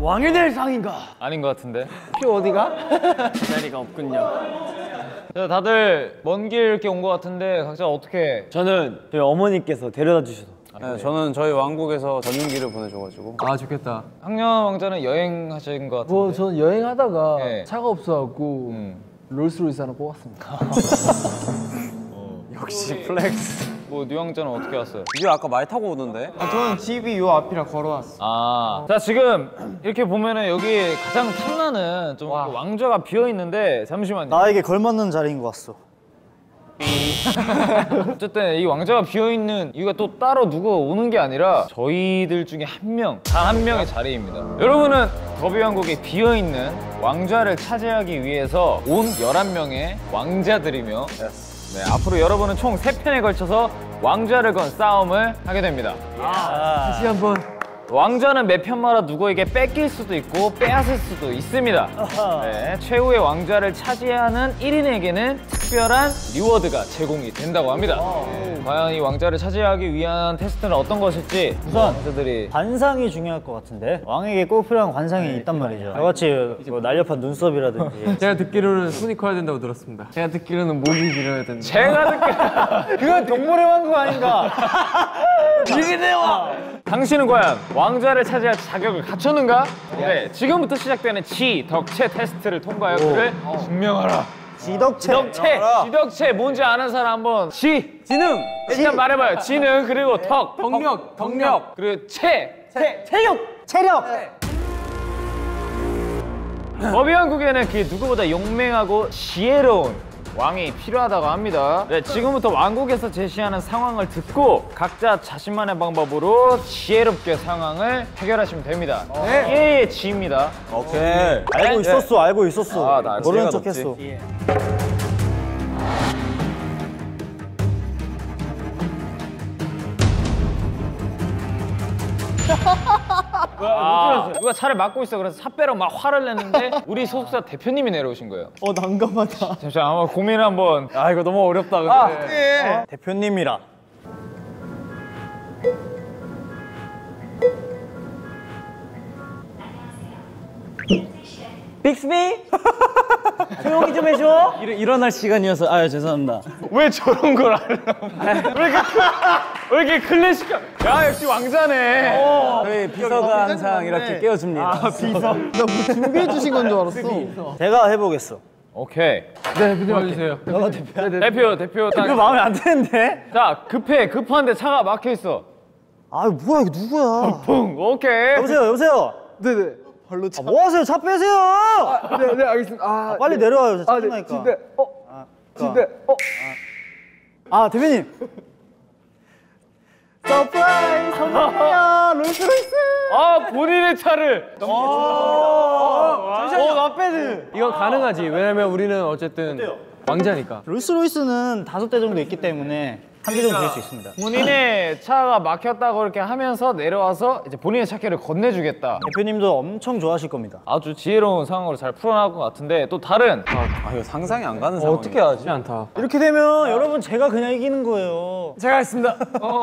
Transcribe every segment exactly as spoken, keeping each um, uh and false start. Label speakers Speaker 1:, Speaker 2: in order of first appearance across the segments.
Speaker 1: 왕이 될 상인가?
Speaker 2: 아닌 것 같은데.
Speaker 1: 표 어디가? 자리가 없군요.
Speaker 2: 자, 다들 먼 길 이렇게 온 것 같은데 각자 어떻게?
Speaker 1: 저는 저희 어머니께서 데려다 주셔서.
Speaker 3: 네, 저는 저희 왕국에서 전용기를 보내줘가지고.
Speaker 4: 아 좋겠다.
Speaker 2: 학년 왕자는 여행하신 것 같은데.
Speaker 4: 뭐 저는 여행하다가
Speaker 2: 네.
Speaker 4: 차가 없어갖고
Speaker 2: 음.
Speaker 4: 롤스로이스 하나 뽑았습니다.
Speaker 3: 역시 플렉스.
Speaker 2: 뭐 뉴왕자는 어떻게 왔어요?
Speaker 3: 이제 아까 말 타고 오던데?
Speaker 5: 아, 저는 집이 요 앞이라 걸어왔어.
Speaker 2: 아, 자 지금 이렇게 보면은 여기 가장 탐나는 좀 왕좌가 비어 있는데 잠시만요.
Speaker 6: 나에게 걸맞는 자리인 것 같소.
Speaker 2: 어쨌든 이 왕좌가 비어 있는 이유가 또 따로 누가 오는 게 아니라 저희들 중에 한 명, 단 한 명의 자리입니다. 여러분은 더비 왕국에 비어 있는 왕좌를 차지하기 위해서 온 열한 명의 왕자들이며 네, 앞으로 여러분은 총 세 편에 걸쳐서 왕좌를 건 싸움을 하게 됩니다.
Speaker 4: 아, 다시 한번.
Speaker 2: 왕좌는 매 편마다 누구에게 뺏길 수도 있고 빼앗을 수도 있습니다. 네, 최후의 왕좌를 차지하는 일 인에게는 특별한 리워드가 제공이 된다고 합니다. 네, 과연 이 왕좌를 차지하기 위한 테스트는 어떤 것일지 우선 왕자들이
Speaker 6: 관상이 중요할 것 같은데 왕에게 꼭 필요한 관상이 있단 말이죠. 저같이 뭐 날렵한 눈썹이라든지.
Speaker 4: 제가 듣기로는 손이 커야 된다고 들었습니다. 제가 듣기로는 목이 길어야 된다.
Speaker 2: 제가 듣기
Speaker 6: 그건 동물의 왕국 아닌가?
Speaker 2: 이게 대화! 당신은 과연 왕좌를 차지할 자격을 갖췄는가? 네, 지금부터 시작되는 지, 덕체 테스트를 통과하여 그를 증명하라.
Speaker 6: 지덕체.
Speaker 2: 지덕체! 지덕체 뭔지 아는 사람 한번 지!
Speaker 4: 지능,
Speaker 2: 일단 말해봐요. 지능 그리고 덕,
Speaker 4: 덕력, 덕력,
Speaker 2: 그리고 체!
Speaker 6: 체, 체력. 체력.
Speaker 2: 더비왕국에는 그 누구보다 용맹하고 지혜로운 왕이 필요하다고 합니다. 네, 지금부터 왕국에서 제시하는 상황을 듣고 각자 자신만의 방법으로 지혜롭게 상황을 해결하시면 됩니다. 네. 예, 지입니다.
Speaker 3: 오케이.
Speaker 6: 알고
Speaker 2: 네.
Speaker 6: 있었어. 알고 있었어.
Speaker 2: 아, 나
Speaker 6: 모르는
Speaker 3: 제가
Speaker 6: 척했어.
Speaker 3: 높지.
Speaker 2: 아, 누가 차를 막고 있어. 그래서 차 빼러 막 화를 냈는데 우리 소속사 대표님이 내려오신 거예요.
Speaker 6: 어 난감하다.
Speaker 2: 잠시만 한번 고민을 한번.
Speaker 3: 아, 이거 너무 어렵다, 근데.
Speaker 2: 아,
Speaker 6: 어? 대표님이라. 빅스비? 조용히 좀 해줘. 일, 일어날 시간이어서 아유 죄송합니다.
Speaker 2: 왜 저런 걸 하려고? 왜 이렇게 왜 이렇게 클래식한? 야 역시 왕자네.
Speaker 6: 저희 비서가 항상 이렇게 깨워줍니다. 아 비서?
Speaker 5: 준비해 주신 건 줄 알았어.
Speaker 6: 제가 해보겠어.
Speaker 2: 오케이.
Speaker 4: 네, 대표 해주세요.
Speaker 6: 너가 대표야?
Speaker 2: 대표 대표 딱.
Speaker 6: 이거 마음에 안 드는데?
Speaker 2: 자 급해 급한데 차가 막혀 있어.
Speaker 6: 아 뭐야 이거 누구야?
Speaker 2: 뿡 오케이.
Speaker 6: 여보세요 여보세요.
Speaker 5: 네네. 발로 차.
Speaker 6: 아, 뭐 하세요? 차 빼세요.
Speaker 5: 네, 네, 알겠습니다. 아,
Speaker 6: 아, 빨리
Speaker 5: 네.
Speaker 6: 내려와요.
Speaker 5: 아, 네.
Speaker 6: 차니까.
Speaker 5: 집에. 어.
Speaker 6: 아,
Speaker 5: 집에. 어.
Speaker 6: 아 대표님. 서프라이즈 선물이야. 롤스로이스.
Speaker 2: 아 본인의 차를.
Speaker 6: 잠시만요. 나빼드.
Speaker 4: 이건 가능하지. 왜냐면 우리는 어쨌든 왕자니까.
Speaker 6: 롤스로이스는 다섯 대 정도 있기 때문에 한 개 정도 줄 수 있습니다.
Speaker 2: 본인의 차가 막혔다고 이렇게 하면서 내려와서 이제 본인의 차키를 건네주겠다.
Speaker 6: 대표님도 엄청 좋아하실 겁니다.
Speaker 2: 아주 지혜로운 상황으로 잘 풀어나갈 것 같은데 또 다른.
Speaker 3: 아, 이거 상상이 안 가는 상황.
Speaker 4: 어떻게 하지? 않다.
Speaker 6: 이렇게 되면 여러분 제가 그냥 이기는 거예요.
Speaker 4: 제가 했습니다.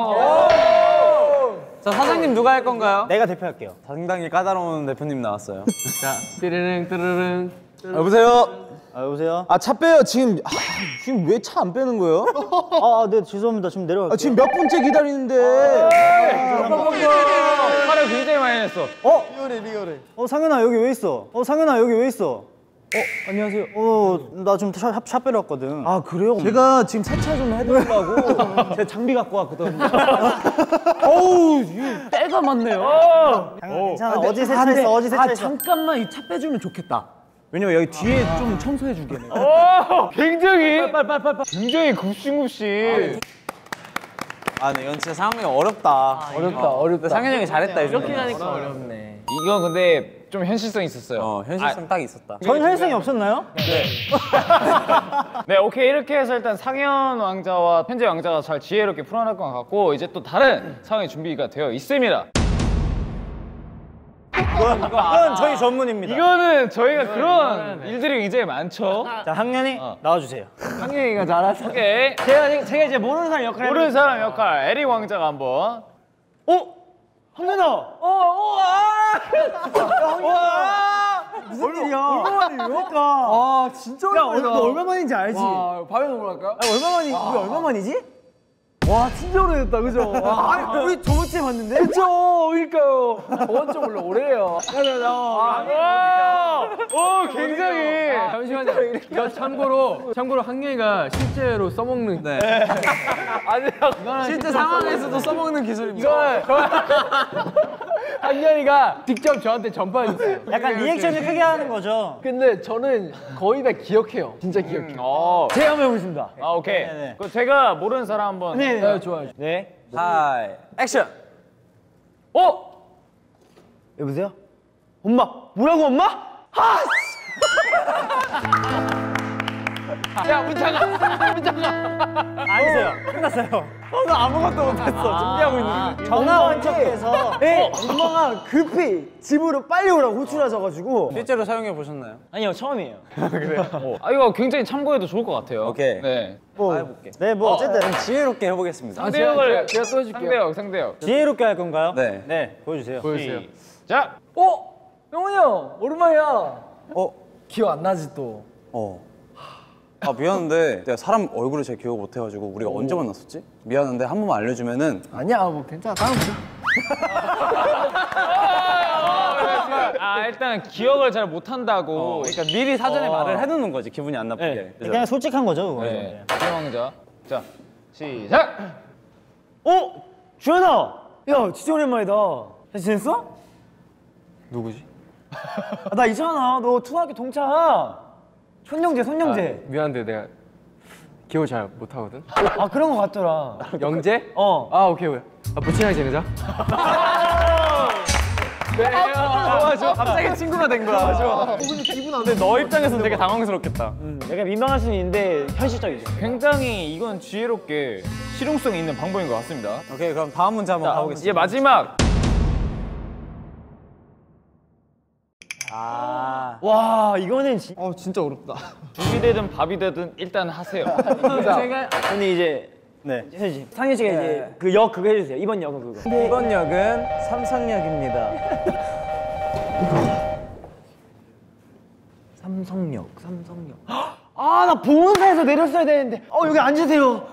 Speaker 4: 자, 사장님 누가 할 건가요?
Speaker 6: 내가 대표할게요.
Speaker 3: 상당히 까다로운 대표님 나왔어요.
Speaker 4: 자, 띠르릉 띠르릉.
Speaker 3: 여보세요?
Speaker 6: 아 여보세요?
Speaker 5: 아, 차 빼요. 지금 아, 지금 왜 차 안 빼는 거예요?
Speaker 6: 아, 네 죄송합니다. 지금 내려갈게요.
Speaker 5: 아, 지금 몇 분째 기다리는데.
Speaker 2: 화를 굉장히 많이 냈어.
Speaker 6: 어?
Speaker 5: 리얼해, 리얼해.
Speaker 6: 어 상현아 여기 왜 있어? 어 상현아 여기 왜 있어? 어 안녕하세요. 어나 지금 차, 차 빼러 왔거든. 아 그래요?
Speaker 5: 제가 지금 세차 좀 해드리려고
Speaker 6: 제 장비 갖고 왔거든.
Speaker 5: 어우,
Speaker 4: 때가 많네요.
Speaker 6: 괜찮아. 어제 세차했어. 어제 세차했어.
Speaker 4: 잠깐만 이 차 빼주면 좋겠다. 왜냐면 여기 뒤에 좀 청소해주게.
Speaker 2: 오, 굉장히 굉장히 굽신굽신.
Speaker 3: 아, 네, 이건 진짜 상황이 어렵다.
Speaker 4: 어렵다, 어렵다.
Speaker 3: 상현이 형이 잘했다,
Speaker 4: 이렇게 하니까 어렵네.
Speaker 2: 이건 근데 좀 현실성 있었어요.
Speaker 3: 어, 현실성 딱 있었다.
Speaker 6: 전 혈성이 없었나요?
Speaker 2: 네, 오케이. 이렇게 해서 일단 상현 왕자와 현재 왕자가 잘 지혜롭게 풀어낼 것 같고 이제 또 다른 상황이 준비가 되어 있습니다.
Speaker 6: 이건, 이건 저희 전문입니다.
Speaker 2: 이거는 저희가 그런 일들이 굉장히 많죠.
Speaker 6: 자 학년이
Speaker 2: 어.
Speaker 6: 나와주세요.
Speaker 4: 상현이가 잘하죠.
Speaker 2: 오케이.
Speaker 6: 제가 제가 이제 모르는 사람 역할.
Speaker 2: 모르는 사람 역할 에릭 왕자가 한번.
Speaker 6: 어?
Speaker 1: 황현아. 어어 아.
Speaker 6: 무슨 일이야? 얼마만이에요? 그러니까. 아 진짜 오랜만이다. 야, 너 얼마만인지 알지?
Speaker 5: 와, 밥에 넘어갈까요?
Speaker 6: 아니, 얼마만이? 우리 얼마만이지? 와 진짜 오래됐다 그죠? 와, 아니, 우리 저번 주에 봤는데?
Speaker 5: 그쵸, 그러니까요. 저번 주 원래 오래요.
Speaker 2: 와! 오, 굉장히.
Speaker 7: 잠시만요. 이거 참고로 참고로 학년이가 실제로 써먹는
Speaker 3: 네.
Speaker 7: 아니
Speaker 3: 실제 상황에서도 써먹는 기술입니다.
Speaker 7: 이걸 학년이가 직접 저한테 전파했어요.
Speaker 6: 약간 리액션을 크게 하는 거죠.
Speaker 7: 근데 저는 거의 다 기억해요. 진짜 기억해요.
Speaker 2: 어.
Speaker 1: 제가 한번 해보겠습니다.
Speaker 2: 아, 오케이.
Speaker 6: 네네.
Speaker 2: 그 제가 모르는 사람 한번.
Speaker 1: 네.
Speaker 7: 네, 좋아요.
Speaker 1: 네.
Speaker 3: 하이, 액션.
Speaker 2: 어?
Speaker 1: 여보세요? 엄마. 뭐라고 엄마? 하.
Speaker 2: 야, 문 잠가. 문 잠가.
Speaker 6: 아니세요. 끝났어요.
Speaker 1: 나 아무것도 못했어. 준비하고 있는데.
Speaker 6: 전화 온 척해서
Speaker 1: 네. 엄마가 급히 집으로 빨리 오라고 호출하셔가지고.
Speaker 3: 실제로 사용해 보셨나요?
Speaker 1: 아니요 처음이에요.
Speaker 2: 어. 아, 이거 굉장히 참고해도 좋을 것 같아요.
Speaker 3: 오케이.
Speaker 2: 네.
Speaker 6: 뭐,
Speaker 3: 해볼게.
Speaker 6: 네, 뭐 어쨌든
Speaker 3: 지혜롭게 해보겠습니다.
Speaker 2: 상대역을
Speaker 7: 제가 또 해줄게요.
Speaker 2: 상대역, 상대역.
Speaker 6: 지혜롭게 할 건가요?
Speaker 3: 네.
Speaker 6: 네, 보여주세요.
Speaker 7: 보여주세요.
Speaker 2: 자,
Speaker 7: 어? 영훈이 형 오랜만이야.
Speaker 3: 어,
Speaker 7: 기억 안 나지 또.
Speaker 3: 어. 아 미안한데 내가 사람 얼굴을 잘 기억 못 해가지고 우리가 언제 만났었지? 미안한데 한 번만 알려주면은.
Speaker 7: 아니야, 뭐 괜찮아. 다음 주.
Speaker 2: 아, 일단 기억을 잘 못한다고.
Speaker 3: 그러니까 미리 사전에 말을 해두는 거지 기분이 안 나쁘게.
Speaker 1: 네.
Speaker 3: 그죠?
Speaker 6: 그냥 솔직한 거죠, 그거.
Speaker 2: 네. 기왕자. 자, 시작.
Speaker 1: 어? 주현아. 야 진짜 오랜만이다. 잘 지냈어?
Speaker 7: 누구지?
Speaker 1: 아, 나 있잖아. 너 초등학교 동창. 손영재, 손영재.
Speaker 7: 미안한데 내가 기억을 잘 못하거든.
Speaker 1: 아, 그런 거 같더라.
Speaker 7: 영재?
Speaker 1: 어.
Speaker 7: 아 오케이 오케이. 아, 뭐 친하게 지내자.
Speaker 2: 네. 아, 좋아. 갑자기 친구가 된 거야. 좋아.
Speaker 1: 근데 너 입장에서는 되게 당황스럽겠다. 음, 약간 민망할 수는 있는데 현실적이죠.
Speaker 2: 굉장히 이건 지혜롭게 실용성 있는 방법인 것 같습니다.
Speaker 3: 오케이 그럼 다음 문제 한번 가보겠습니다.
Speaker 2: 이제 마지막.
Speaker 6: 아.
Speaker 1: 와, 이거는 진...
Speaker 7: 어 진짜 어렵다.
Speaker 2: 죽이 되든 밥이 되든 일단 하세요.
Speaker 1: 제가 저는 이제
Speaker 6: 네.
Speaker 1: 현지 상현 씨가 이제 그 역 그거 해주세요. 이번 역은 그거.
Speaker 5: 이번 역은 삼성역입니다.
Speaker 1: 삼성역, 삼성역. 아, 나 보은사에서 내렸어야 되는데. 어, 여기 앉으세요.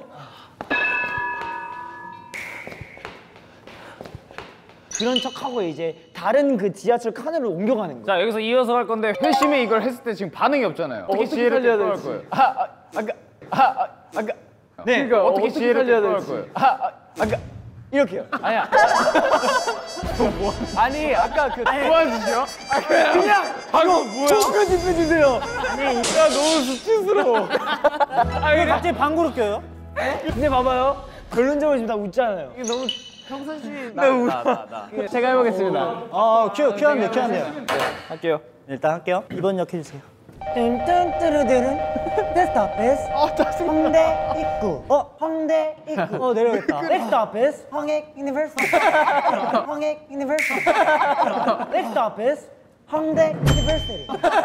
Speaker 1: 그런 척하고 이제 다른 그 지하철 칸으로 옮겨가는 거야.
Speaker 2: 자, 여기서 이어서 할 건데 회심에 이걸 했을 때 지금 반응이 없잖아요. 어떻게 지혜를
Speaker 7: 살려야
Speaker 2: 할
Speaker 7: 될지.
Speaker 2: 거예요?
Speaker 1: 아, 아, 아까, 아, 아, 아까. 네,
Speaker 2: 그러니까 어떻게
Speaker 7: 어떻게
Speaker 2: 지혜를
Speaker 7: 살려야
Speaker 2: 할
Speaker 7: 될지.
Speaker 2: 거예요?
Speaker 1: 아, 아, 아까 이렇게요.
Speaker 2: 아니야.
Speaker 1: 아니, 아까 그
Speaker 2: 도와주시오.
Speaker 1: 그냥 방금 뭐야? 좀 편집해 주세요. 아니,
Speaker 2: 야, 너무 수치스러워.
Speaker 6: 아, 왜 갑자기 방구를 껴요?
Speaker 1: 근데 봐봐요. 결론적으로 지금 다 웃잖아요.
Speaker 2: 이게 너무 평상시
Speaker 1: 나 웃어.
Speaker 7: 제가 해보겠습니다.
Speaker 6: 아, 큐, 큐 한대요, 큐 한대요.
Speaker 2: 할게요.
Speaker 6: 일단 할게요. 이번 역 해주세요.
Speaker 1: 뚠뚠뚜루드른 넥스트 앞에스 홍대 입구 어? 홍대 입구 어 내려오겠다 넥스트 앞에스 황해 유니버시티 황해 유니버시티 넥스트 앞에스 홍대 유니버시티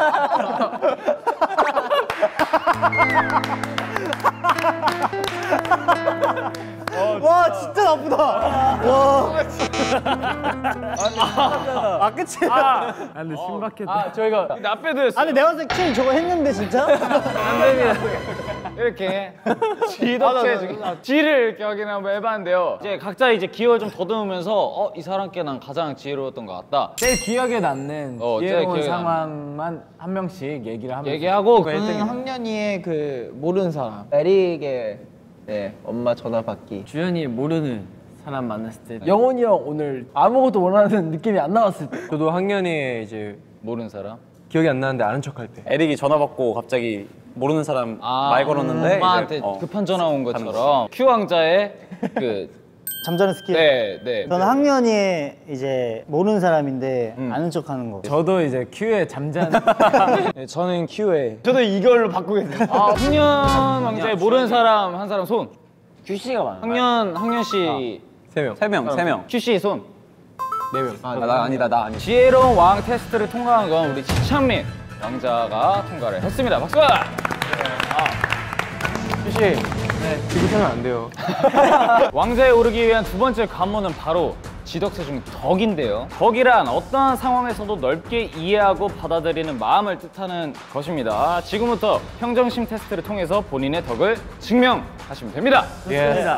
Speaker 6: 와, 진짜 나쁘다. 와. 아, 끝이야. 아,
Speaker 7: 근데 신박했다.
Speaker 2: 아, 저희가 나빼드였어요.
Speaker 6: 근데 내가 봤을 때 큐 저거 했는데, 진짜?
Speaker 2: 이렇게 지덕체 지금 지를 이렇게 확인 한번 해봤는데요. 이제 각자 이제 기억을 좀 더듬으면서 어, 이 사람께 난 가장 지혜로웠던 것 같다.
Speaker 7: 제일 기억에 남는
Speaker 2: 어, 제일
Speaker 7: 지혜로운
Speaker 2: 기억에
Speaker 7: 상황만 한 명씩 얘기를 하면서
Speaker 2: 얘기하고
Speaker 8: 저는 학년이의 그 모르는 사람 에릭의 네, 엄마 전화 받기.
Speaker 1: 주연이 모르는 사람 만났을 때
Speaker 7: 영훈이 형 오늘 아무것도 원하는 느낌이 안 나왔을 때.
Speaker 5: 저도 학년이 이제
Speaker 2: 모르는 사람.
Speaker 5: 기억이 안 나는데 아는 척할 때.
Speaker 3: 에릭이 전화 받고 갑자기 모르는 사람
Speaker 2: 아,
Speaker 3: 말 걸었는데
Speaker 2: 엄마한테
Speaker 3: 이제, 어.
Speaker 2: 급한 전화 온 것처럼 큐 왕자의 그
Speaker 6: 잠자는 스킬.
Speaker 2: 네, 네.
Speaker 6: 저는 학년이 이제 모르는 사람인데 아는 척 하는 거.
Speaker 7: 저도 이제 큐에 잠자는.
Speaker 5: 네, 저는 큐에
Speaker 1: 저도 이걸로 바꾸겠어요.
Speaker 2: 아, 학년 왕자의 모르는 사람 한 사람 손.
Speaker 1: 규 씨가 많아.
Speaker 2: 학년 학년 씨
Speaker 5: 세 명.
Speaker 3: 세 명, 세 명.
Speaker 2: 큐 씨 손.
Speaker 5: 네 명.
Speaker 3: 아, 나 아니다, 나 아니다.
Speaker 2: 지혜로운 왕 테스트를 통과한 건 우리 지창민 왕자가 통과를 했습니다. 박수!
Speaker 5: 씨, 네, 지구상은 안 돼요.
Speaker 2: 왕자에 오르기 위한 두 번째 관문은 바로 지덕체 중 덕인데요. 덕이란 어떠한 상황에서도 넓게 이해하고 받아들이는 마음을 뜻하는 것입니다. 지금부터 평정심 테스트를 통해서 본인의 덕을 증명하시면 됩니다.
Speaker 6: 좋습니다.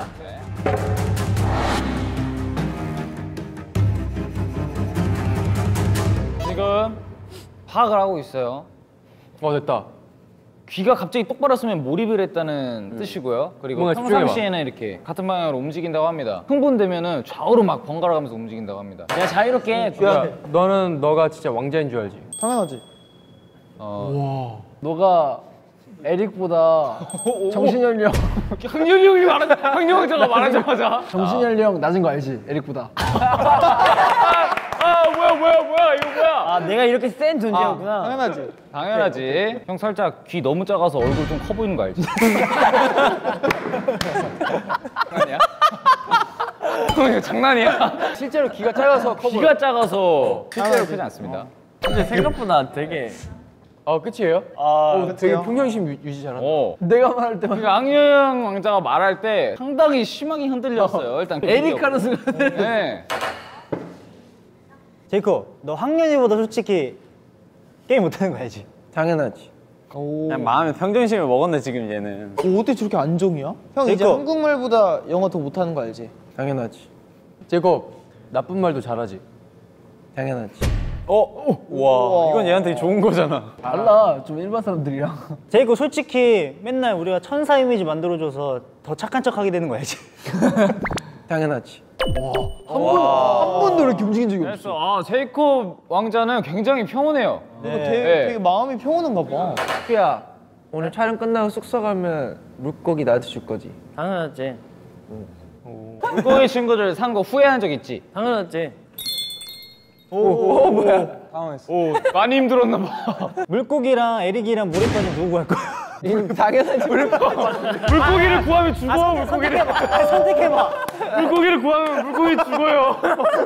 Speaker 2: 지금 파악을 하고 있어요.
Speaker 7: 어 됐다.
Speaker 2: 귀가 갑자기 똑바로 쓰면 몰입을 했다는 뜻이고요. 그리고
Speaker 7: 뭔가 집중해봐.
Speaker 2: 평상시에는 이렇게 같은 방향으로 움직인다고 합니다. 흥분되면은 좌우로 막 번갈아 가면서 움직인다고 합니다. 그냥 자유롭게
Speaker 7: 야, 너는 너가 진짜 왕자인 줄 알지?
Speaker 8: 당연하지.
Speaker 2: 어,
Speaker 8: 너가 에릭보다 정신 연령
Speaker 2: 학년이 형이 말하자. 학년 형제가 말하자마자
Speaker 8: 정신 연령 낮은 거 알지? 에릭보다.
Speaker 2: 아 뭐야 뭐야 뭐야 이거 뭐야?
Speaker 1: 아 내가 이렇게 센 존재였구나.
Speaker 8: 당연하지.
Speaker 2: 당연하지. 형 살짝 귀 너무 작아서 얼굴 좀 커 보이는 거 알지? 장난이야? 형 이거 장난이야?
Speaker 7: 실제로 귀가 작아서 커 보여.
Speaker 2: 귀가 작아서 실제로 크지 않습니다.
Speaker 1: 근데 생각보다 되게
Speaker 7: 어 끝이에요? 아 되게 평정심 유- 유지 잘한다.
Speaker 2: 어.
Speaker 8: 내가 말할 때만
Speaker 2: 그러니까 악녀형 왕자가 말할 때 상당히 심하게 흔들렸어요. 일단
Speaker 8: 에릭 하는 순간.
Speaker 2: 네.
Speaker 6: 제이콥, 너 학년이보다 솔직히 게임 못하는 거 알지?
Speaker 8: 당연하지.
Speaker 3: 그냥 마음에 평정심을 먹었네 지금 얘는.
Speaker 8: 오, 어떻게 저렇게 안정이야? 형 이제
Speaker 6: 제이콥.
Speaker 8: 한국말보다 영어 더 못하는 거 알지? 당연하지.
Speaker 7: 제이콥 나쁜 말도 잘하지.
Speaker 8: 당연하지.
Speaker 3: 어? 와 이건 얘한테 좋은 거잖아.
Speaker 8: 달라. 좀 일반 사람들이랑.
Speaker 6: 제이콥 솔직히 맨날 우리가 천사 이미지 만들어줘서 더 착한 척하게 되는 거 알지?
Speaker 8: 당연하지. 한 번, 한 번도 이렇게 움직인 적이 없어.
Speaker 2: 그래서 아 제이콥 왕자는 굉장히 평온해요.
Speaker 8: 되게,
Speaker 2: 네.
Speaker 8: 되게 마음이 평온한가 봐. 야, 오늘 촬영 끝나고 숙소 가면 물고기 나한테 줄 거지?
Speaker 1: 당연하지.
Speaker 2: 물고기 친구들 산 거 후회한 적 있지?
Speaker 1: 당연하지.
Speaker 2: 오 많이 힘들었나 봐.
Speaker 6: 물고기랑 에릭이랑 물에 빠진 누구 구할 거야?
Speaker 8: 당연하지.
Speaker 2: 물고기를 구하면 죽어. 물고기를
Speaker 6: 아, 선택해봐.
Speaker 2: 물고기를 구하면 물고기 죽어요.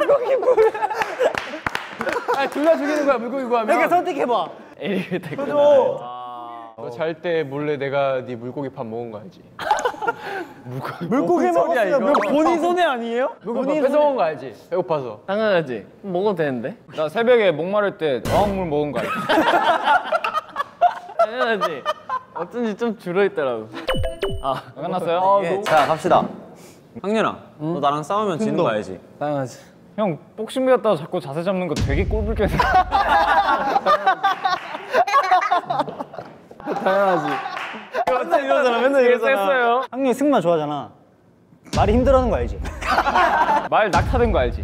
Speaker 7: 아둘 다 죽이는 거야 물고기 구하면.
Speaker 6: 그러니까 선택해봐.
Speaker 2: 에릭을 댓글
Speaker 7: 너 잘 때 몰래 내가 네 물고기 밥 먹은 거 알지?
Speaker 6: 물고기 먹었어요. 뭐
Speaker 1: 본인 손해 아니에요?
Speaker 7: 물고기 밥 뺏어먹은 거 알지? 배고파서.
Speaker 1: 당연하지. 먹어도 되는데.
Speaker 2: 나 새벽에 목마를 때 어항물 먹은 거 알지?
Speaker 1: 당연하지. 어쩐지 좀 줄어있더라고.
Speaker 2: 아 끝났어요?
Speaker 3: 예, 자 갑시다. 학년아, 너 나랑 싸우면 지는 거 알지?
Speaker 8: 당연하지.
Speaker 2: 형 복싱 배웠다고 자꾸 자세 잡는 거 되게 꼴불게.
Speaker 8: 당연하지.
Speaker 6: 맨날 이러잖아. 맨날
Speaker 2: 이러잖아.
Speaker 6: 학년이 승마 좋아하잖아. 말이 힘들어하는 거 알지?
Speaker 2: 말 낙타된 거 알지?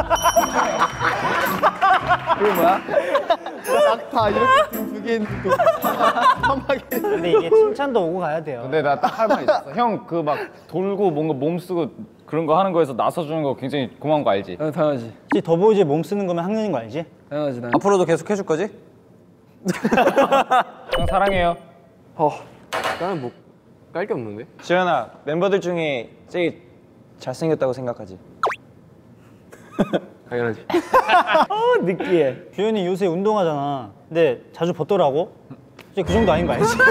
Speaker 8: 그게 뭐야? 낙타 이렇게 두 개 있는 거.
Speaker 6: 근데 이게 칭찬도 오고 가야 돼요.
Speaker 2: 근데 나 딱 할 말 있었어. 형 그 막 돌고 뭔가 몸 쓰고 그런 거 하는 거에서 나서주는 거 굉장히 고마운 거 알지?
Speaker 8: 어, 당연하지.
Speaker 6: 혹시 더보이즈에 몸 쓰는 거면 학년인 거 알지?
Speaker 8: 당연하지. 난.
Speaker 3: 앞으로도 계속 해줄 거지?
Speaker 2: 형 사랑해요.
Speaker 7: 어 나는 뭐 깔 게 없는데?
Speaker 5: 지현아, 멤버들 중에 제일 잘생겼다고 생각하지?
Speaker 7: 당연하지.
Speaker 6: 어, 느끼해. 규현이 요새 운동하잖아. 근데 자주 벗더라고? 이제 그 정도 아닌 거 알지?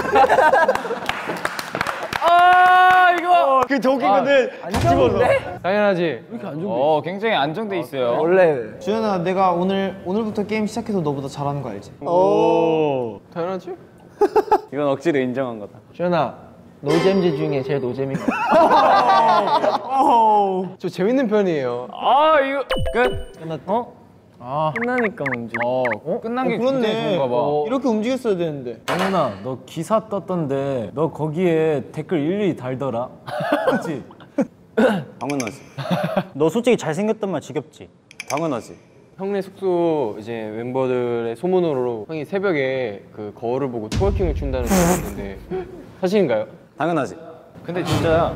Speaker 2: 아 이거
Speaker 6: 그 저기 근데
Speaker 8: 안 좋은데?
Speaker 7: 당연하지.
Speaker 2: 어 굉장히 안정돼 있어요.
Speaker 8: 원래. 주현아, 내가 오늘 오늘부터 게임 시작해서 너보다 잘하는 거 알지?
Speaker 7: 당연하지.
Speaker 3: 이건 억지로 인정한 거다.
Speaker 8: 주현아, 노잼즈 중에 제일 노잼인 거.
Speaker 7: 저 재밌는 편이에요.
Speaker 2: 아 이거 끝.
Speaker 8: 어? 아,
Speaker 1: 끝나니까 문제.
Speaker 2: 어, 끝난 게 굉장히 좋은가 봐.
Speaker 8: 이렇게 움직였어야 되는데.
Speaker 9: 영훈아, 너 기사 떴던데 너 거기에 댓글 일일이 달더라. 그렇지?
Speaker 3: 당연하지.
Speaker 6: 너 솔직히 잘생겼단 말 지겹지?
Speaker 3: 당연하지.
Speaker 7: 형네 숙소 이제 멤버들의 소문으로 형이 새벽에 그 거울을 보고 트워킹을 춘다는 걸 듣는데 사실인가요?
Speaker 3: 당연하지.
Speaker 2: 근데 진짜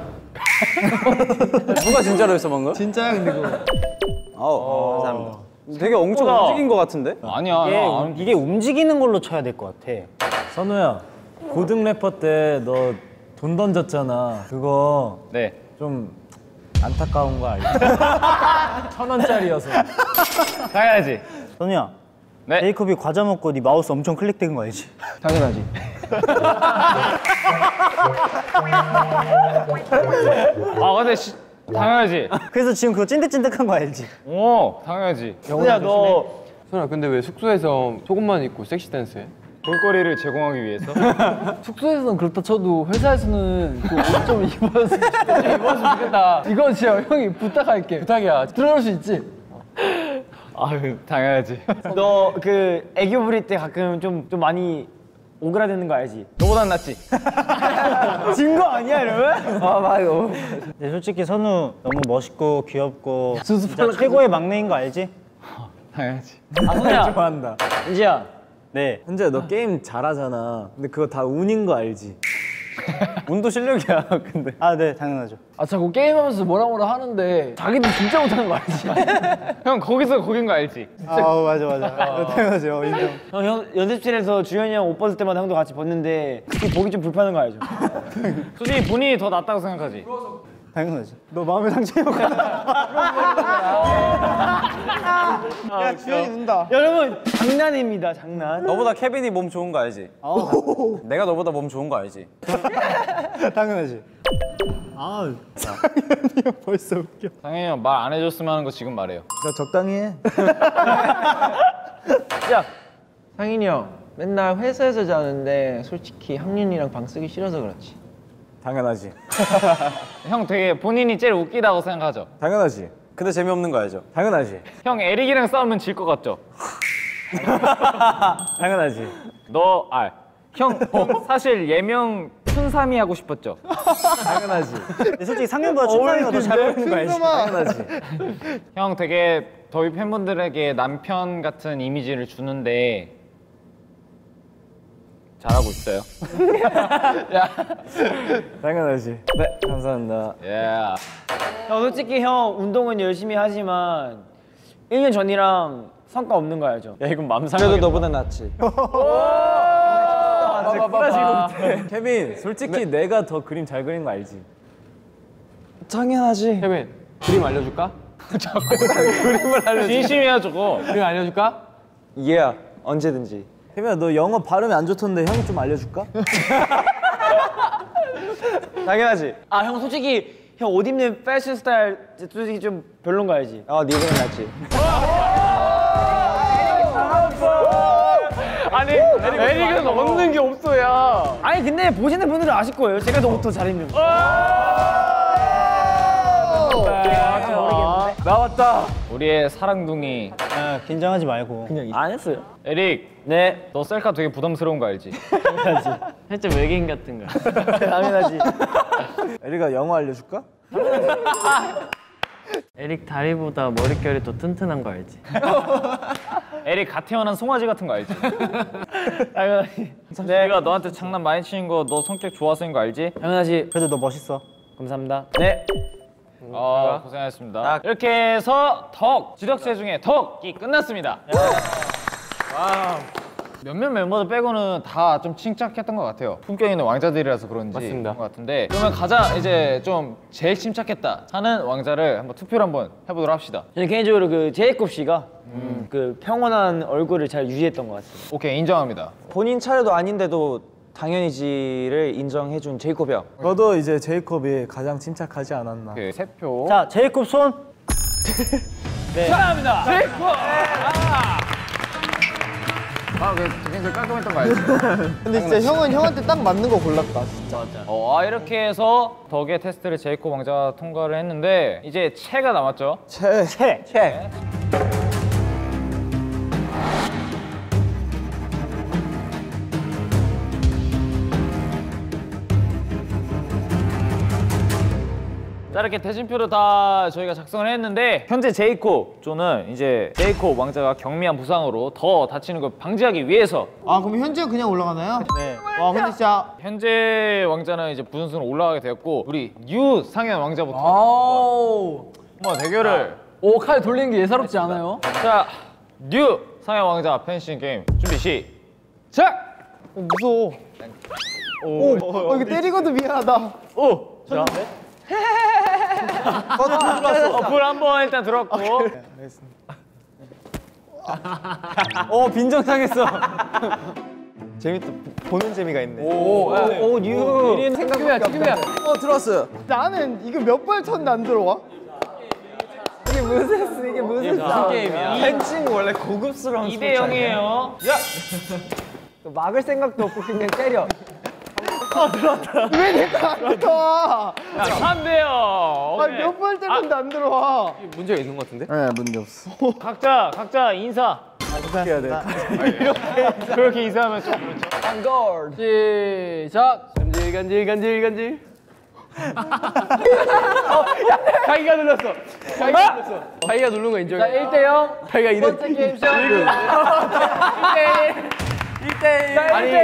Speaker 3: 누가 진짜로 했어 방금?
Speaker 8: 진짜야, 근데 그거.
Speaker 3: 아우 감사합니다. 되게 엄청
Speaker 2: 생각보다-
Speaker 3: 움직인 거 같은데?
Speaker 2: 아니야.
Speaker 6: 이게,
Speaker 2: 나 안-
Speaker 6: 이게 움직이는 걸로 쳐야 될 것 같아.
Speaker 9: 선우야, 고등 래퍼 때 너 돈 던졌잖아. 그거
Speaker 2: 네.
Speaker 9: 좀 안타까운 거 알지? 천 원짜리여서.
Speaker 2: 당연하지.
Speaker 6: 선우야,
Speaker 2: 네.
Speaker 6: 제이콥이 과자 먹고 네 마우스 엄청 클릭된 거 알지?
Speaker 8: 당연하지.
Speaker 2: 아 근데 시, 당연하지.
Speaker 6: 그래서 지금 그거 찐득찐득한 거 알지?
Speaker 2: 오, 당연하지.
Speaker 8: 야 너
Speaker 7: 선아 근데 왜 숙소에서 속옷만 입고 섹시 댄스 해?
Speaker 2: 볼거리를 제공하기 위해서.
Speaker 9: 숙소에서는 그렇다 쳐도 회사에서는 그 옷 좀 입어서 입었으면 좋겠다. 이거 진짜 형이 부탁할게. 부탁이야. 들어올 수 있지?
Speaker 2: 아유, 당연하지.
Speaker 1: 너 그 애교 부릴 때 가끔 좀, 좀 많이 오그라드는 거 알지?
Speaker 2: 너보단 낫지.
Speaker 1: 진 거 아니야 이러면?
Speaker 8: 아 맞아.
Speaker 6: 근데 솔직히 선우 너무 멋있고 귀엽고 진짜 최고의 막내인 거 알지?
Speaker 2: 당연하지.
Speaker 1: 아 선우야
Speaker 4: 좋아한다.
Speaker 1: 은지야
Speaker 6: 네.
Speaker 4: 현재야 너 게임 잘하잖아. 근데 그거 다 운인 거 알지? 운도 실력이야. 근데
Speaker 6: 아 네 당연하죠.
Speaker 9: 아 자꾸 게임하면서 뭐라 뭐라 하는데 자기도 진짜 못하는 거 알지?
Speaker 2: 형 거기서 거긴 거 알지?
Speaker 6: 아 맞아 맞아. 당연하죠. 인정.
Speaker 1: 형, 형 연습실에서 주현이 형 옷 벗을 때마다 형도 같이 벗는데 그게 보기 좀 불편한 거 알죠?
Speaker 2: 솔직히 본인이 더 낫다고 생각하지?
Speaker 6: 당연하죠. 너 마음의 상처 입었야 주현이 운다.
Speaker 1: 여러분 장난입니다 장난.
Speaker 3: 너보다 케빈이 몸 좋은 거 알지? 내가 너보다 몸 좋은 거 알지?
Speaker 6: 당연하지. 아 상현이 형 벌써 웃겨.
Speaker 2: 당연히 형 말 안 해줬으면 하는 거 지금 말해요.
Speaker 4: 나 적당히 해.
Speaker 8: 야 상인이 형 맨날 회사에서 자는데 솔직히 학년이랑 방 쓰기 싫어서 그렇지.
Speaker 4: 당연하지.
Speaker 2: 형 되게 본인이 제일 웃기다고 생각하죠?
Speaker 4: 당연하지.
Speaker 3: 근데 재미없는 거 알죠?
Speaker 4: 당연하지.
Speaker 2: 형 에릭이랑 싸우면 질 것 같죠?
Speaker 4: 당연하지.
Speaker 2: 너, 아, 형 사실 예명 춘삼이 하고 싶었죠?
Speaker 4: 당연하지.
Speaker 6: 근데 솔직히 상현보다 춘삼이가 더 잘 보이는 거 알지?
Speaker 4: 당연하지.
Speaker 2: 형 되게 더위 팬분들에게 남편 같은 이미지를 주는데 잘하고 있어요.
Speaker 4: 당연하지. 네, 감사합니다.
Speaker 2: 예.
Speaker 1: 형 솔직히 형 운동은 열심히 하지만 일 년 전이랑 성과 없는 거 알죠?
Speaker 2: 야 이건 맘
Speaker 8: 그래도 너보다 낫지.
Speaker 4: 케빈, 솔직히 내가 더 그림 잘 그리는 거 알지?
Speaker 8: 당연하지.
Speaker 7: 케빈 그림 알려줄까?
Speaker 2: 진심이야 저거.
Speaker 7: 그림 알려줄까?
Speaker 8: 예. 언제든지.
Speaker 4: 케빈아, 너 영어 발음이 안 좋던데 형이 좀 알려줄까?
Speaker 8: 당연하지.
Speaker 1: 아 형 솔직히 형 옷 입는 패션 스타일 솔직히 좀 별론 거 알지?
Speaker 8: 어 니보다 낫지.
Speaker 2: 아니 에릭은 얻는 게 없어야.
Speaker 1: 아니 근데 보시는 분들은 아실 거예요. 제가 더 옷 더 잘 입는 거.
Speaker 2: 나왔다. 우리의 사랑둥이
Speaker 6: 아 긴장하지 말고.
Speaker 1: 안 했어요.
Speaker 2: 에릭. 네. 너 셀카 되게 부담스러운 거 알지?
Speaker 1: 살짝 외계인 같은 거. 당연하지.
Speaker 4: 에리가 영어 알려줄까?
Speaker 10: 에릭 다리보다 머릿결이 더 튼튼한 거 알지?
Speaker 2: 에릭 갓 태어난 송아지 같은 거 알지? 당연하지. 내가 너한테 장난 많이 치는 거 너 성격 좋아서인 거 알지?
Speaker 1: 당연하지.
Speaker 6: 그래도 너 멋있어.
Speaker 1: 감사합니다.
Speaker 2: 네. 어, 고생하셨습니다. 이렇게 해서 덕, 지덕체 중에 덕이 끝났습니다. 몇몇 멤버들 빼고는 다 좀 침착했던 것 같아요. 품격 있는 왕자들이라서 그런지
Speaker 7: 맞습니다.
Speaker 2: 그런 것 같은데 그러면 가장 이제 좀 제일 침착했다 하는 왕자를 한번 투표를 한번 해보도록 합시다.
Speaker 1: 저는 개인적으로 그 제이콥 씨가 음, 그 평온한 얼굴을 잘 유지했던 것 같습니다.
Speaker 2: 오케이, 인정합니다.
Speaker 8: 본인 차례도 아닌데도 당연히지를 인정해준 제이콥 형.
Speaker 4: 너도 이제 제이콥이 가장 침착하지 않았나?
Speaker 2: 오케이, 세 표.
Speaker 6: 자 제이콥 손.
Speaker 2: 축하합니다. 제이콥! 아, 아, 그 굉장히 깔끔했던 거 알지?
Speaker 8: 근데 진짜 형은 형한테 딱 맞는 거 골랐다 진짜.
Speaker 2: 어, 아, 이렇게 해서 덕의 테스트를 제이콥 왕자가 통과를 했는데 이제 채가 남았죠?
Speaker 6: 채. 채. 채.
Speaker 2: 자, 이렇게 대진표를 다 저희가 작성을 했는데 현재 제이콥 조는 이제 제이콥 왕자가 경미한 부상으로 더 다치는 걸 방지하기 위해서
Speaker 8: 아 그럼 현지는 그냥 올라가나요?
Speaker 6: 네.
Speaker 8: 와 근데 진짜
Speaker 2: 현재 왕자는 이제 부전승으로 올라가게 되었고 우리 유 상현 왕자부터
Speaker 9: 아우.
Speaker 2: 한번 대결을
Speaker 9: 오, 칼 돌리는 게 예사롭지 않아요?
Speaker 2: 자, 뉴 상현 왕자 펜싱 게임 준비 시작!
Speaker 8: 어, 무서워. 오, 어, 이거 때리고도 미안하다.
Speaker 2: 오! 자, 어, 불 한 번 일단 들었고
Speaker 6: 어 빈정상했어. 재밌다. 보는 재미가 있네.
Speaker 8: 오, 뉴.
Speaker 9: 지금이야, 지금이야.
Speaker 6: 어 들어왔어요.
Speaker 9: 나는 이거 몇 번 쳤는데 안 들어와?
Speaker 8: 이게 무슨 센스, 이게 무슨
Speaker 7: 무슨 게임이야?
Speaker 6: 펜칭 원래 고급스러운
Speaker 2: 이 대 영이에요.
Speaker 8: 막을 생각도 없고 그냥 때려.
Speaker 9: 왜 내가 안 들어와?
Speaker 2: 자, 삼 대 영.
Speaker 9: 아, 몇 번 때렸는데 안 들어와?
Speaker 7: 문제가 있는 것 같은데?
Speaker 6: 네 문제 없어.
Speaker 2: 각자 각자 인사.
Speaker 6: 해야 돼.
Speaker 2: 그렇게 인사하면 좀 그렇죠.
Speaker 8: 안걸.
Speaker 9: 시작.
Speaker 7: 간질 간질 간질 간질.
Speaker 9: 자기가 눌렀어.
Speaker 7: 자기가 눌렀어. 자기가 누른 거 인정해.
Speaker 9: 자, 일 대 영.
Speaker 7: 자기가 이래.
Speaker 9: 첫 번째 게임 시작. 일 대 일.
Speaker 7: 아니.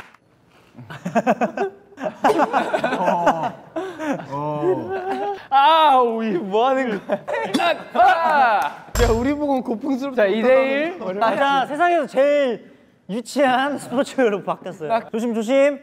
Speaker 2: 아우 이 뭐 하는 거야?
Speaker 9: 야, 우리 보고 고풍스럽다. 자, 이 대 일.
Speaker 6: 자 세상에서 제일 유치한 스포츠로 바뀌었어요. 조심 조심.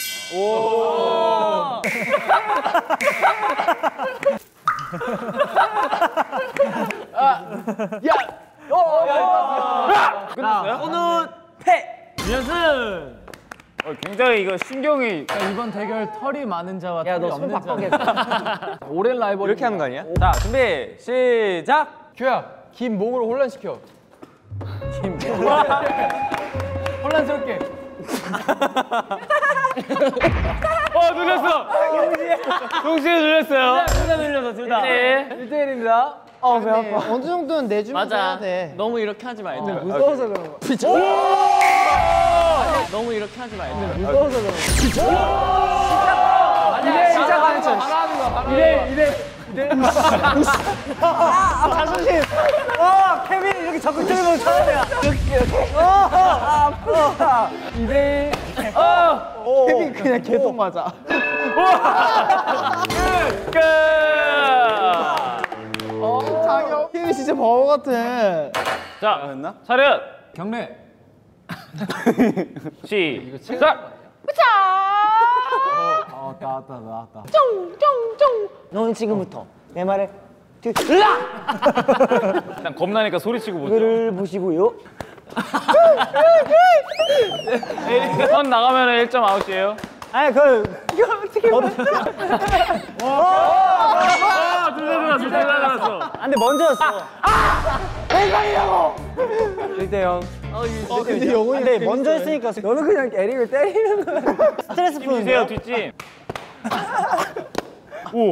Speaker 2: 끝났어요? 윤현승. 어, 굉장히 이거 신경이
Speaker 9: 자, 이번 대결 털이 많은 자와
Speaker 8: 야,
Speaker 9: 털이
Speaker 8: 너 손
Speaker 9: 없는 자.
Speaker 8: 바꿔겠다.
Speaker 9: 오랜 라이벌.
Speaker 6: 이렇게 하는 거 아니야?
Speaker 7: 자 준비 시작.
Speaker 9: 규야, 긴 목으로 혼란시켜. 긴 목. 혼란스럽게.
Speaker 2: 어 눌렸어. 동시에 눌렸어요.
Speaker 1: 둘 다 눌려서 둘 다.
Speaker 2: 네.
Speaker 9: 일 대 일입니다.
Speaker 8: 어, 배 아파.
Speaker 9: 어느 정도는 내주면서 해야
Speaker 10: 맞아.
Speaker 9: 돼.
Speaker 10: 너무 이렇게 하지 말자.
Speaker 9: 무서워서 그런 거.
Speaker 10: 너무 이렇게 하지 말자.
Speaker 9: 무서워서 그런 거. 아니야, 시작하는 척. 바로 하는 거야, 바로 하는 거야.
Speaker 6: 이대 이대. 아 자존심. 아 케빈 이렇게 자꾸 때리면 쳐야 돼. 아 아프다.
Speaker 9: 이대 일. 케빈 그냥 계속 맞아.
Speaker 2: 끝.
Speaker 9: 어, 자기 케빈 진짜 바보 같아.
Speaker 2: 자, 차렷.
Speaker 9: 경례.
Speaker 2: 시작.
Speaker 9: 어, 나왔다, 나왔다.
Speaker 6: 넌 지금부터 내 말에
Speaker 2: 일단 겁나니까 소리치고 보죠.
Speaker 6: 그를 보시고요.
Speaker 2: 선 나가면 일 점 아웃이에요.
Speaker 6: 아니 그 이거 어떻게
Speaker 2: 아, 둘다 들어갔어, 둘다 들어갔어.
Speaker 6: 안돼 먼저였어.
Speaker 8: 일 대 영.
Speaker 9: 어, 근데 영훈이
Speaker 6: 안돼 먼저 했으니까
Speaker 8: 너는 그냥 에릭을 때리는 거야.
Speaker 6: 스트레스
Speaker 2: 주세요,
Speaker 6: 푸는데요.
Speaker 2: 뒷짐. 오.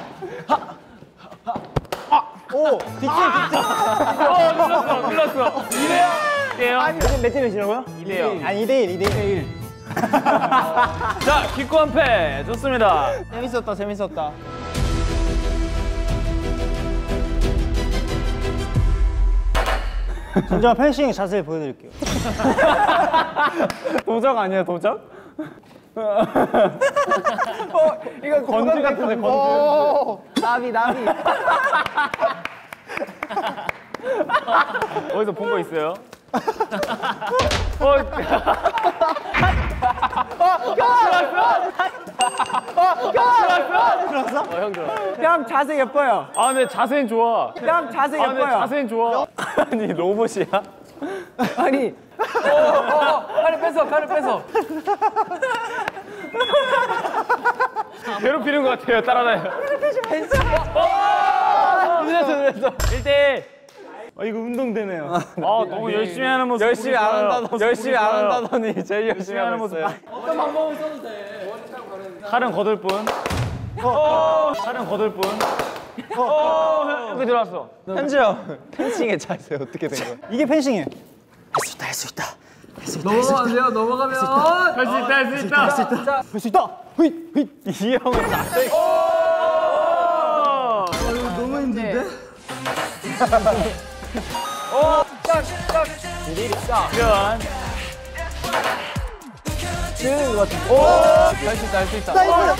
Speaker 6: 오 뒷짐 뒷짐.
Speaker 2: 어, 눌렀어, 눌렀어. 이 대 영. 이 대 영.
Speaker 6: 몇 대 몇이라고요?
Speaker 2: 이 대 영.
Speaker 6: 아니 이 대 일 이 대 일.
Speaker 2: 자, 기권 한 패. 좋습니다.
Speaker 9: 재밌었다, 재밌었다.
Speaker 6: 진짜 펜싱 자세히 보여드릴게요.
Speaker 8: 도적 아니야, 도적?
Speaker 9: 이거 건지 같은데, 건지. 나비, 나비.
Speaker 2: 어디서 본 거 있어요? 어,
Speaker 8: 형 자세 예뻐요.
Speaker 2: 아, 근데 자세는 좋아.
Speaker 8: 형 자세
Speaker 2: 아, 근데
Speaker 8: 예뻐요.
Speaker 2: 자세는 좋아.
Speaker 8: 아니 로봇이야? 아니. 어, 어, 칼을 뺏어, 칼을 뺏어.
Speaker 2: 괴롭히는 것 같아요. 따라다녀.
Speaker 8: 눌렸어, 눌렸어.
Speaker 2: 일 대 일.
Speaker 6: 아 이거 운동되네요.
Speaker 2: 아, 너무 열심히 하는 모습.
Speaker 8: 열심히 안 한다더니, 열심히 안 한다더니 제일 열심히
Speaker 2: 하는
Speaker 8: 하는
Speaker 2: 모습.
Speaker 8: 모습.
Speaker 9: 어떤 방법을 써도 돼.
Speaker 2: 칼은 거들 뿐. 어, 칼은 거들 뿐. 어, 여기 들어왔어.
Speaker 8: 현지 형, 펜싱의 자세 어떻게 된 거야?
Speaker 6: 이게 펜싱이에요.
Speaker 9: 넘어가면 돼요, 넘어가면.
Speaker 2: 할 수 있다, 할 수 있다.
Speaker 6: 할 수 있다. 휘 휘.
Speaker 8: 이 형은 자세.
Speaker 6: 너무 힘든데?
Speaker 2: 이런.
Speaker 8: 할 수 있다, 할 수 있다.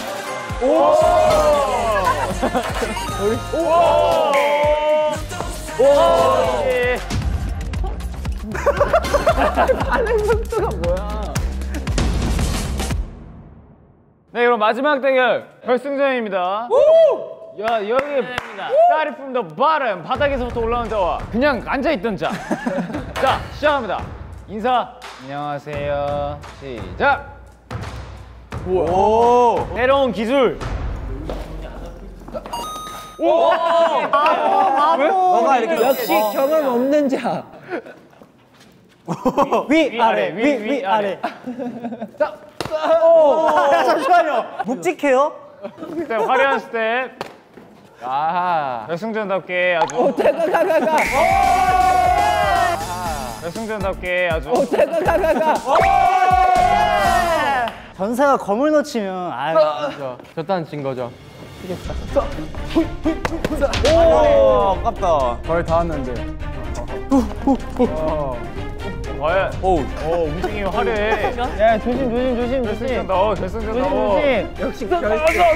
Speaker 2: 예. 네, 그럼 마지막 대결 결승전입니다. 야, 여기 starting from the bottom, 바닥에서부터 올라온 자와 그냥 앉아 있던 자. 자, 시작합니다. 인사. 안녕하세요. 시작.
Speaker 1: 새로운 기술.
Speaker 6: 너가 이렇게
Speaker 8: 역시 경험 없는 자.
Speaker 6: 위 아래 위 위 아래. 야 잠시만요. 묵직해요?
Speaker 2: 스텝 화려한 스텝.
Speaker 7: 아하.
Speaker 2: 결승전답게 아주.
Speaker 8: 오, 태가 가가가.
Speaker 2: 결승전답게 아주.
Speaker 8: 오, 태가 가가가.
Speaker 6: 전사가 검을 놓치면 아
Speaker 7: 저딴 진 거죠.
Speaker 3: 오, 아깝다.
Speaker 4: 거의 다 왔는데.
Speaker 2: 과연.
Speaker 3: 오,
Speaker 2: 오, 움직임이 화려해.
Speaker 1: 야 조심 조심 조심 조심.
Speaker 2: 결승전 넣어. 결승전
Speaker 1: 조심
Speaker 2: 넣어.
Speaker 1: 조심.
Speaker 8: 역시 결승.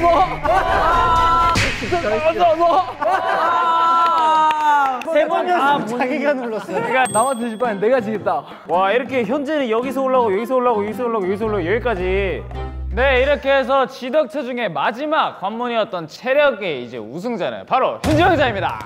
Speaker 6: 세 번이었으면 자기가 눌렀어.
Speaker 9: 남한테 질 바엔 내가 지겠다.
Speaker 2: 와, 이렇게 현재는 여기서 올라오고 여기서 올라오고 여기서 올라오고 여기서 올라오고 여기까지. 네, 이렇게 해서 지덕체 중에 마지막 관문이었던 체력의 이제 우승자는 바로 현지 형사입니다.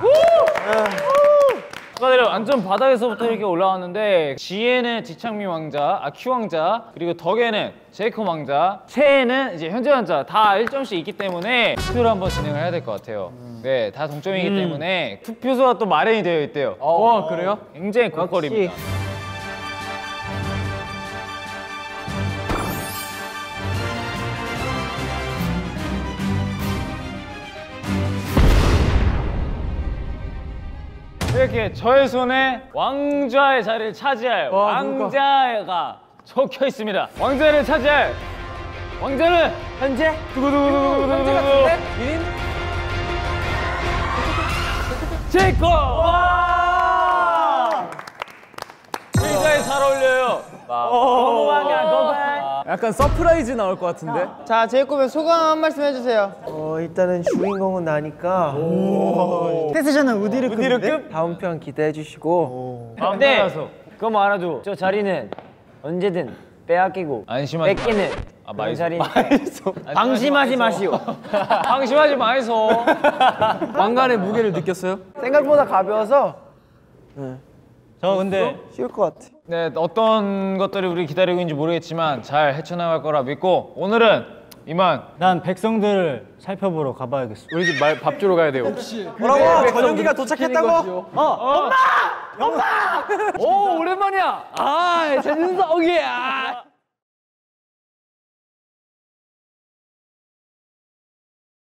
Speaker 2: 축하드려요. 완전 바닥에서부터 이렇게 올라왔는데 지혜는 지창미 왕자, 아 큐 왕자, 그리고 덕에는 제이콥 왕자, 채에는 이제 현재 왕자 다 일 점씩 있기 때문에 투표를 한번 진행을 해야 될 것 같아요. 네, 다 동점이기 때문에 투표소가 또 마련이 되어 있대요.
Speaker 7: 와, 그래요?
Speaker 2: 굉장히 고퀄입니다. 이렇게 저의 손에 왕좌의 자리를 차지할
Speaker 7: 와,
Speaker 2: 왕자가 적혀 있습니다. 왕자를 차지할 왕자는 현재 두구두구두구두구두구 제이콥! 와! 굉장히 잘 어울려요.
Speaker 1: 고고왕이야 고고왕.
Speaker 4: 약간 서프라이즈 나올 것 같은데?
Speaker 8: 자, 제이콥의 소감 한 말씀 해주세요. 어, 일단은 주인공은 나니까
Speaker 6: 테스트는 우디르급인데?
Speaker 8: 다음 편 기대해 주시고.
Speaker 1: 근데 그거 뭐 알아도 저 자리는 언제든 빼앗기고
Speaker 2: 안심하지
Speaker 1: 뺏기는
Speaker 2: 아,
Speaker 1: 그런
Speaker 2: 마이소.
Speaker 1: 자리니까 방심하지 마시오.
Speaker 2: 방심하지 마이소.
Speaker 7: 왕관의 무게를 느꼈어요?
Speaker 8: 생각보다 가벼워서
Speaker 6: 저 근데
Speaker 8: 쉬울 것 같아.
Speaker 2: 네, 어떤 것들이 우리 기다리고 있는지 모르겠지만 잘 헤쳐나갈 거라 믿고 오늘은 이만.
Speaker 6: 난 백성들을 살펴보러 가봐야겠어.
Speaker 7: 우리 집 말 밥 주러 가야 돼요.
Speaker 6: 뭐라고? 전용기가 도착했다고?
Speaker 9: 오 오랜만이야. 아, 재준석이야.